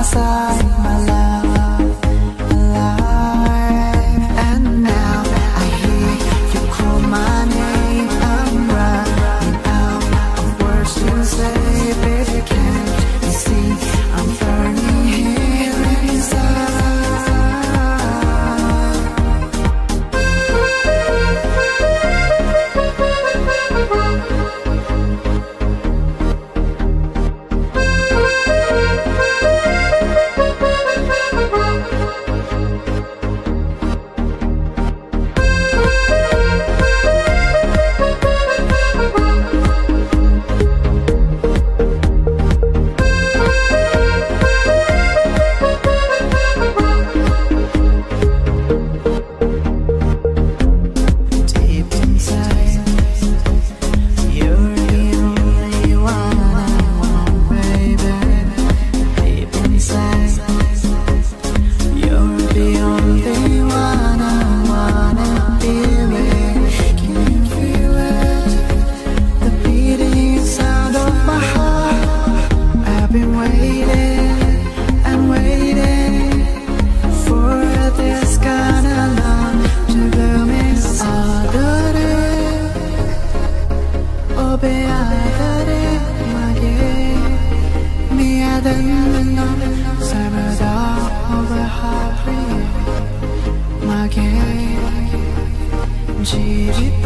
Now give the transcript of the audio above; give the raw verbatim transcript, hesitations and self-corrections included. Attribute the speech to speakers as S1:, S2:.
S1: inside my love, alive. And now I hear you call my name. I'm running out of words to say, baby, can't you see I'm burning here inside? G G